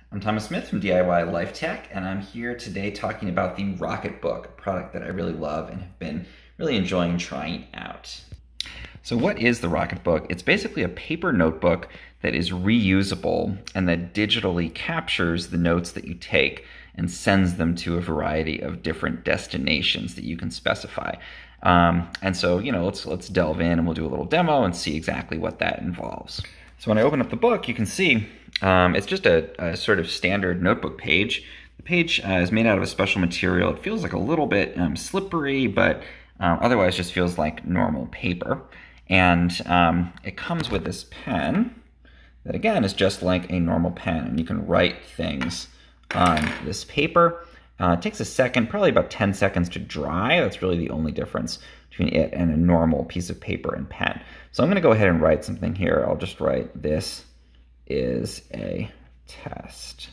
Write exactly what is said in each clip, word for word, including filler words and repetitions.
I'm Thomas Smith from D I Y Life Tech, and I'm here today talking about the Rocketbook, a product that I really love and have been really enjoying trying out. So what is the Rocketbook? It's basically a paper notebook that is reusable and that digitally captures the notes that you take and sends them to a variety of different destinations that you can specify. Um, and so, you know, let's, let's delve in and we'll do a little demo and see exactly what that involves. So when I open up the book, you can see um, it's just a, a sort of standard notebook page. The page uh, is made out of a special material. It feels like a little bit um, slippery, but uh, otherwise just feels like normal paper. And um, it comes with this pen that, again, is just like a normal pen. And you can write things on this paper. Uh, it takes a second, probably about ten seconds to dry. That's really the only difference between it and a normal piece of paper and pen. So I'm going to go ahead and write something here. I'll just write, "This is a test."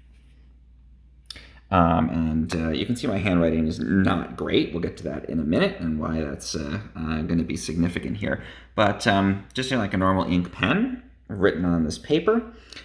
Um, and uh, you can see my handwriting is not great. We'll get to that in a minute and why that's uh, uh, going to be significant here. But um, just like a normal ink pen written on this paper.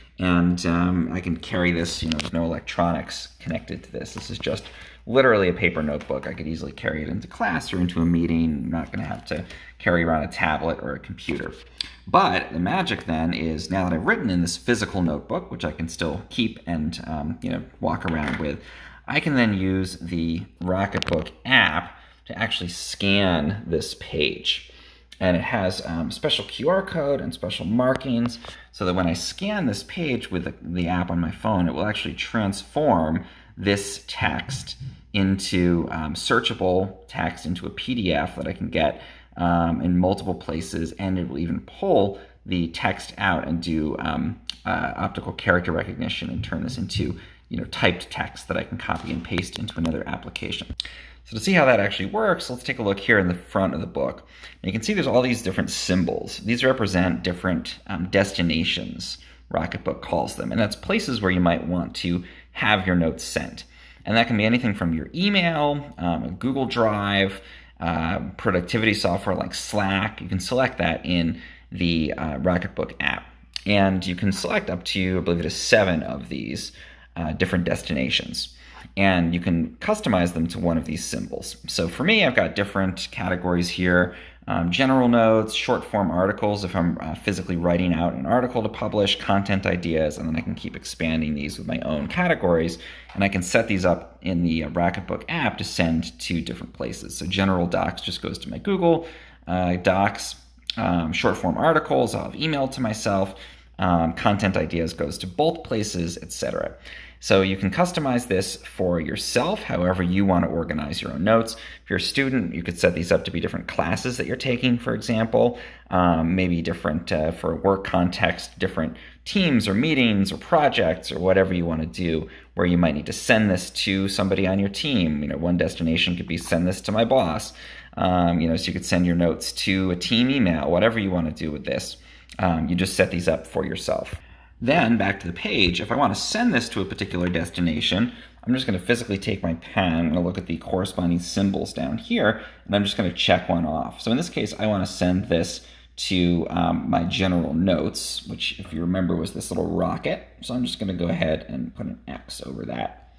And um, I can carry this, you know, there's no electronics connected to this. This is just literally a paper notebook. I could easily carry it into class or into a meeting. I'm not going to have to carry around a tablet or a computer. But the magic then is, now that I've written in this physical notebook, which I can still keep and um, you know, walk around with, I can then use the Rocketbook app to actually scan this page. And it has um, special Q R code and special markings so that when I scan this page with the, the app on my phone, it will actually transform this text into um, searchable text, into a P D F that I can get um, in multiple places, and it will even pull the text out and do um, uh, optical character recognition and turn this into, you know, typed text that I can copy and paste into another application. So to see how that actually works, let's take a look here in the front of the book. And you can see there's all these different symbols. These represent different um, destinations, Rocketbook calls them, and that's places where you might want to have your notes sent. And that can be anything from your email, um, a Google Drive, uh, productivity software like Slack. You can select that in the uh, Rocketbook app. And you can select up to, I believe it is seven of these uh, different destinations. And you can customize them to one of these symbols. So for me, I've got different categories here. Um, general notes, short form articles if I'm uh, physically writing out an article to publish, content ideas, and then I can keep expanding these with my own categories. And I can set these up in the uh, Rocketbook app to send to different places. So general docs just goes to my Google uh, Docs. Um, short form articles I'll have emailed to myself. Um, content ideas goes to both places, et cetera. So you can customize this for yourself, however you want to organize your own notes. If you're a student, you could set these up to be different classes that you're taking, for example, um, maybe different uh, for work context, different teams or meetings or projects or whatever you want to do, where you might need to send this to somebody on your team. You know, one destination could be send this to my boss. Um, you know, so you could send your notes to a team email, whatever you want to do with this. Um, you just set these up for yourself. Then, back to the page, if I want to send this to a particular destination, I'm just going to physically take my pen, I'm going to look at the corresponding symbols down here, and I'm just going to check one off. So in this case, I want to send this to um, my general notes, which, if you remember, was this little rocket. So I'm just going to go ahead and put an X over that.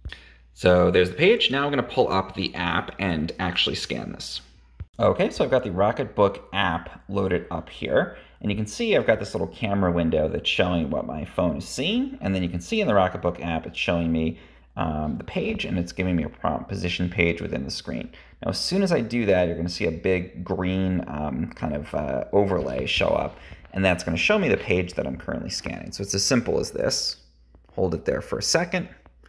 So there's the page. Now I'm going to pull up the app and actually scan this. Okay, so I've got the Rocketbook app loaded up here, and you can see I've got this little camera window that's showing what my phone is seeing, and then you can see in the Rocketbook app it's showing me um, the page, and it's giving me a prompt position page within the screen. Now as soon as I do that, you're going to see a big green um, kind of uh, overlay show up, and that's going to show me the page that I'm currently scanning. So it's as simple as this. Hold it there for a second,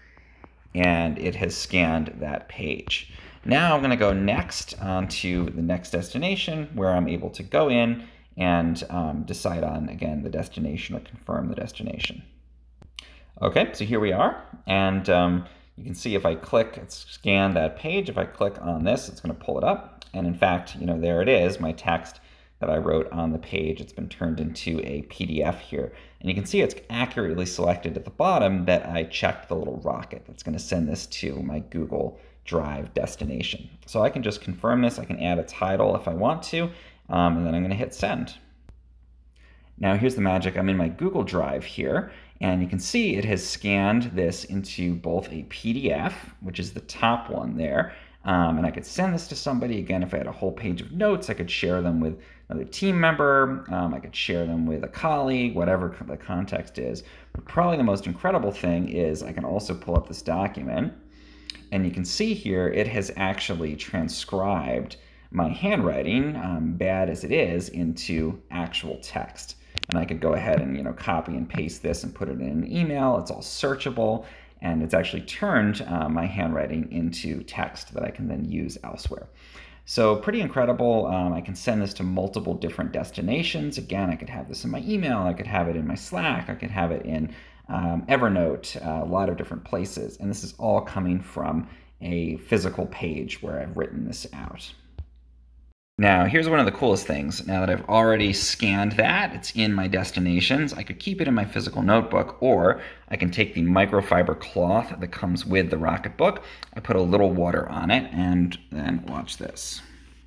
and it has scanned that page. Now I'm going to go next on to the next destination, where I'm able to go in and um, decide on, again, the destination or confirm the destination. Okay, so here we are, and um, you can see if I click, it's scanned that page. If I click on this, it's going to pull it up, and in fact, you know, there it is, my text that I wrote on the page. It's been turned into a P D F here, and you can see it's accurately selected at the bottom that I checked the little rocket that's going to send this to my Google Drive destination. So I can just confirm this. I can add a title if I want to, um, and then I'm going to hit send. Now here's the magic. I'm in my Google Drive here, And you can see it has scanned this into both a P D F, which is the top one there, um, and I could send this to somebody. Again, if I had a whole page of notes, I could share them with another team member, um, I could share them with a colleague, whatever the context is. But probably the most incredible thing is I can also pull up this document, and you can see here it has actually transcribed my handwriting, um, bad as it is, into actual text. And I could go ahead and, you know, copy and paste this and put it in an email. It's all searchable, and it's actually turned uh, my handwriting into text that I can then use elsewhere. So pretty incredible. Um, I can send this to multiple different destinations. Again, I could have this in my email, I could have it in my Slack, I could have it in um, Evernote, uh, a lot of different places. And this is all coming from a physical page where I've written this out. Now, here's one of the coolest things. Now that I've already scanned that, it's in my destinations, I could keep it in my physical notebook, or I can take the microfiber cloth that comes with the Rocketbook, I put a little water on it, and then watch this.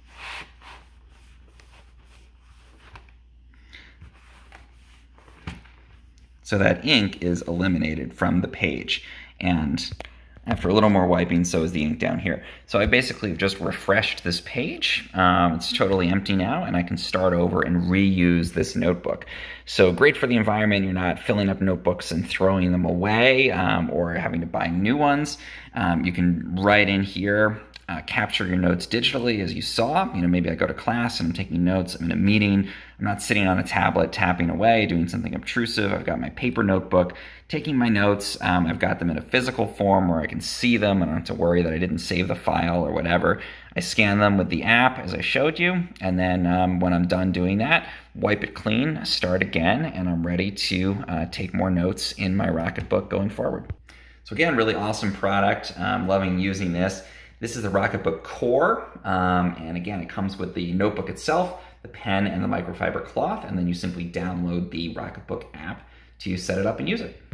So that ink is eliminated from the page, and after a little more wiping, so is the ink down here. So I basically just refreshed this page. Um, it's totally empty now, and I can start over and reuse this notebook. So great for the environment. You're not filling up notebooks and throwing them away um, or having to buy new ones. Um, you can write in here, uh, capture your notes digitally, as you saw. You know, maybe I go to class and I'm taking notes. I'm in a meeting. I'm not sitting on a tablet tapping away, doing something obtrusive. I've got my paper notebook, taking my notes. Um, I've got them in a physical form where I can see them. I don't have to worry that I didn't save the file or whatever. I scan them with the app as I showed you, and then um, when I'm done doing that, wipe it clean, start again, and I'm ready to uh, take more notes in my Rocketbook going forward. So again, really awesome product. I'm loving using this. This is the Rocketbook Core, um, and again, it comes with the notebook itself, the pen, and the microfiber cloth, and then you simply download the Rocketbook app to set it up and use it.